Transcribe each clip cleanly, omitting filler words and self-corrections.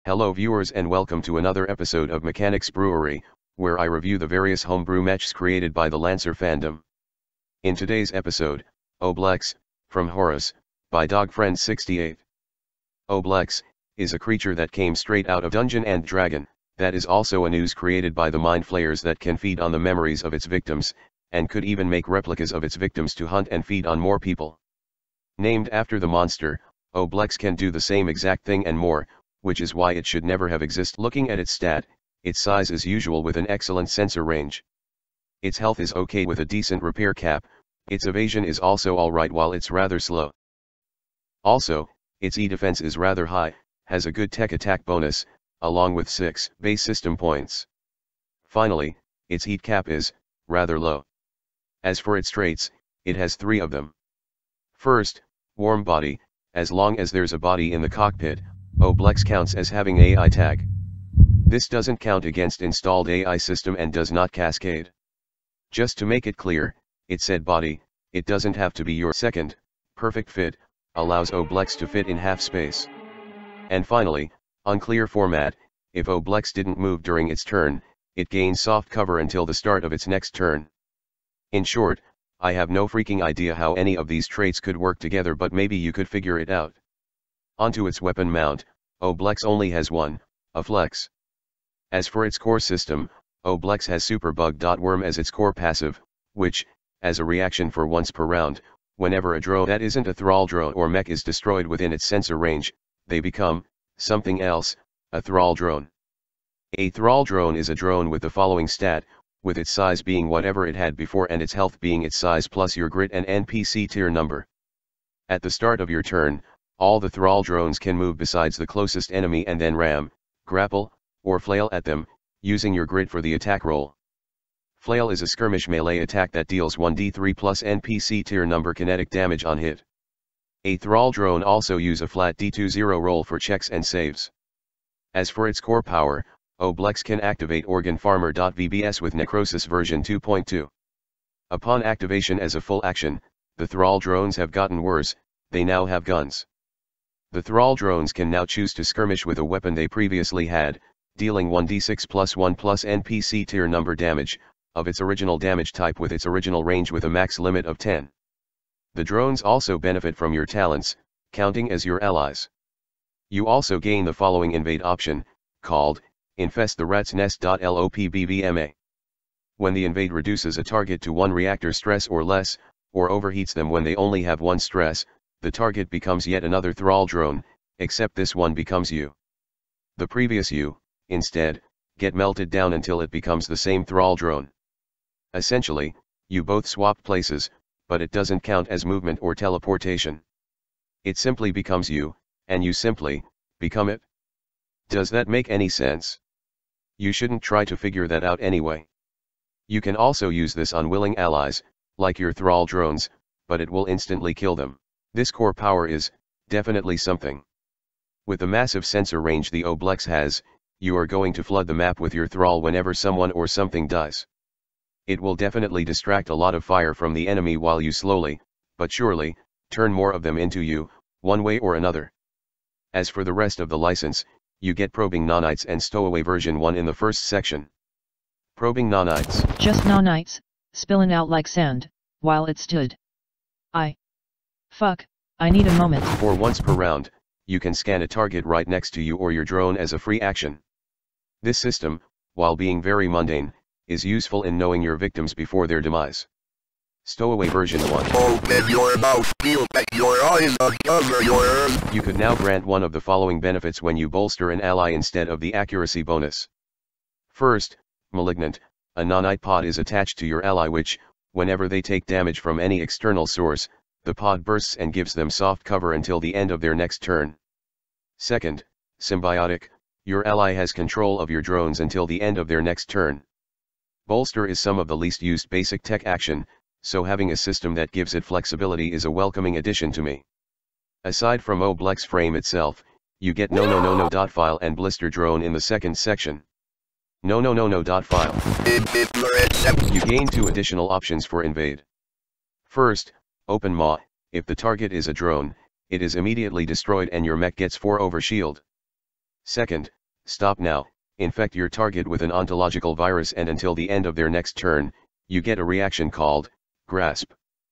Hello viewers and welcome to another episode of Mechanics Brewery, where I review the various homebrew mechs created by the Lancer fandom. In today's episode, Oblex, from Horus, by Dogfriend68. Oblex is a creature that came straight out of Dungeon and Dragon, that is also a news created by the Mind Flayers that can feed on the memories of its victims, and could even make replicas of its victims to hunt and feed on more people. Named after the monster, Oblex can do the same exact thing and more, which is why it should never have existed. Looking at its stat, its size is usual with an excellent sensor range. Its health is okay with a decent repair cap, its evasion is also alright while it's rather slow. Also, its E-defense is rather high, has a good tech attack bonus, along with 6 base system points. Finally, its heat cap is rather low. As for its traits, it has 3 of them. First, warm body. As long as there's a body in the cockpit, Oblex counts as having AI tag. This doesn't count against installed AI system and does not cascade. Just to make it clear, it said body, it doesn't have to be your. Second, perfect fit, allows Oblex to fit in half space. And finally, unclear format, if Oblex didn't move during its turn, it gains soft cover until the start of its next turn. In short, I have no freaking idea how any of these traits could work together, but maybe you could figure it out. Onto its weapon mount, Oblex only has one, a flex. As for its core system, Oblex has Superbug.Worm as its core passive, which, as a reaction for once per round, whenever a drone that isn't a Thrall drone or mech is destroyed within its sensor range, they become something else, a Thrall drone. A Thrall drone is a drone with the following stat, with its size being whatever it had before and its health being its size plus your grit and NPC tier number. At the start of your turn, all the Thrall drones can move besides the closest enemy and then ram, grapple, or flail at them, using your grit for the attack roll. Flail is a skirmish melee attack that deals 1d3 plus NPC tier number kinetic damage on hit. A Thrall drone also use a flat D20 roll for checks and saves. As for its core power, Oblex can activate Organ Farmer.vbs with Necrosis version 2.2. Upon activation as a full action, the Thrall drones have gotten worse, they now have guns. The Thrall drones can now choose to skirmish with a weapon they previously had, dealing 1d6 plus 1 plus NPC tier number damage, of its original damage type with its original range with a max limit of 10. The drones also benefit from your talents, counting as your allies. You also gain the following invade option, called Infest the Rat's Nest.lopbvma. When the invade reduces a target to 1 reactor stress or less, or overheats them when they only have 1 stress, the target becomes yet another Thrall drone, except this one becomes you. The previous you, instead, get melted down until it becomes the same Thrall drone. Essentially, you both swap places, but it doesn't count as movement or teleportation. It simply becomes you, and you simply become it. Does that make any sense? You shouldn't try to figure that out anyway. You can also use this on willing allies, like your Thrall drones, but it will instantly kill them. This core power is definitely something. With the massive sensor range the Oblex has, you are going to flood the map with your Thrall whenever someone or something dies. It will definitely distract a lot of fire from the enemy while you slowly, but surely, turn more of them into you, one way or another. As for the rest of the license, you get Probing Nanites and Stowaway version 1 in the first section. Probing Nanites. Just nanites, spilling out like sand, while it stood. Fuck, I need a moment. For once per round, you can scan a target right next to you or your drone as a free action. This system, while being very mundane, is useful in knowing your victims before their demise. Stowaway version 1. Open your mouth, peel back your eyes, cover your ears. You could now grant one of the following benefits when you bolster an ally instead of the accuracy bonus. First, Malignant, a nanite pod is attached to your ally which, whenever they take damage from any external source, the pod bursts and gives them soft cover until the end of their next turn. Second, Symbiotic, your ally has control of your drones until the end of their next turn. Bolster is some of the least used basic tech action, so having a system that gives it flexibility is a welcoming addition to me. Aside from Oblex frame itself, you get No.File and Blister drone in the second section. No.File. You gain 2 additional options for invade. First, Open Maw. If the target is a drone, it is immediately destroyed and your mech gets 4 over shield. Second, stop now, infect your target with an ontological virus, and until the end of their next turn, you get a reaction called grasp.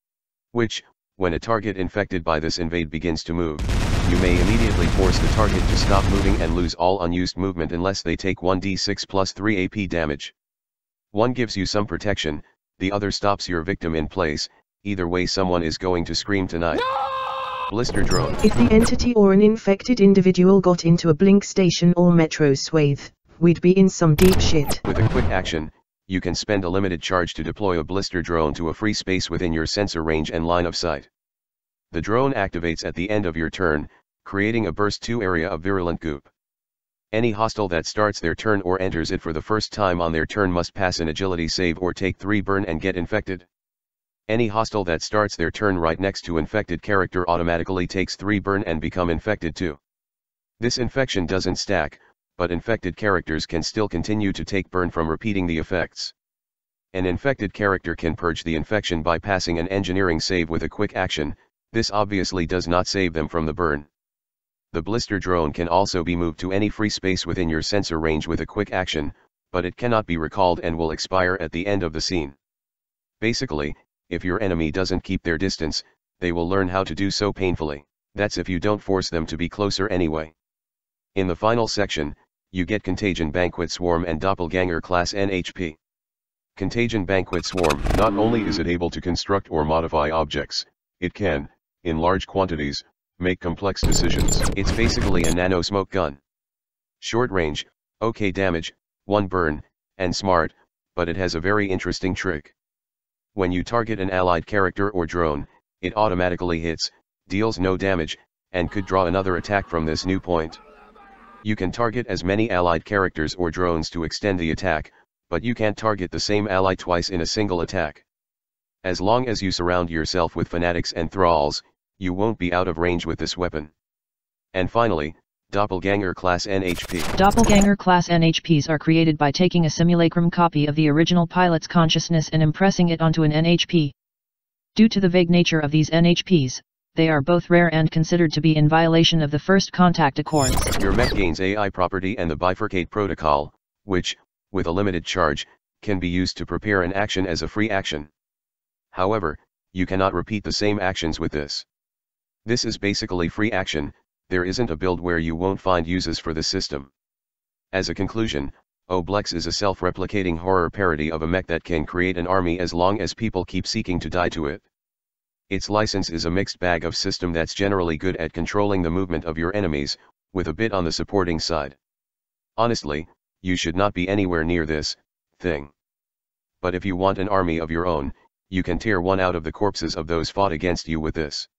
Which, when a target infected by this invade begins to move, you may immediately force the target to stop moving and lose all unused movement unless they take 1d6 plus 3 AP damage. One gives you some protection, the other stops your victim in place. Either way, someone is going to scream tonight. No! Blister drone. If the entity or an infected individual got into a blink station or metro swathe, we'd be in some deep shit. With a quick action, you can spend a limited charge to deploy a blister drone to a free space within your sensor range and line of sight. The drone activates at the end of your turn, creating a burst 2 area of virulent goop. Any hostile that starts their turn or enters it for the first time on their turn must pass an agility save or take 3 burn and get infected. Any hostile that starts their turn right next to infected character automatically takes 3 burn and become infected too. This infection doesn't stack, but infected characters can still continue to take burn from repeating the effects. An infected character can purge the infection by passing an engineering save with a quick action. This obviously does not save them from the burn. The blister drone can also be moved to any free space within your sensor range with a quick action, but it cannot be recalled and will expire at the end of the scene. Basically, if your enemy doesn't keep their distance, they will learn how to do so painfully. That's if you don't force them to be closer anyway. In the final section, you get Contagion Banquet Swarm and Doppelganger Class NHP. Contagion Banquet Swarm. Not only is it able to construct or modify objects, it can, in large quantities, make complex decisions. It's basically a nano smoke gun. Short range, okay damage, 1 burn, and smart, but it has a very interesting trick. When you target an allied character or drone, it automatically hits, deals no damage, and could draw another attack from this new point. You can target as many allied characters or drones to extend the attack, but you can't target the same ally twice in a single attack. As long as you surround yourself with fanatics and thralls, you won't be out of range with this weapon. And finally, Doppelganger Class NHP. Doppelganger Class NHPs are created by taking a simulacrum copy of the original pilot's consciousness and impressing it onto an NHP. Due to the vague nature of these NHPs, they are both rare and considered to be in violation of the First Contact Accords. Your mech gains AI property and the Bifurcate Protocol, which, with a limited charge, can be used to prepare an action as a free action. However, you cannot repeat the same actions with this. This is basically free action. There isn't a build where you won't find uses for this system. As a conclusion, Oblex is a self-replicating horror parody of a mech that can create an army as long as people keep seeking to die to it. Its license is a mixed bag of system that's generally good at controlling the movement of your enemies, with a bit on the supporting side. Honestly, you should not be anywhere near this thing. But if you want an army of your own, you can tear one out of the corpses of those fought against you with this.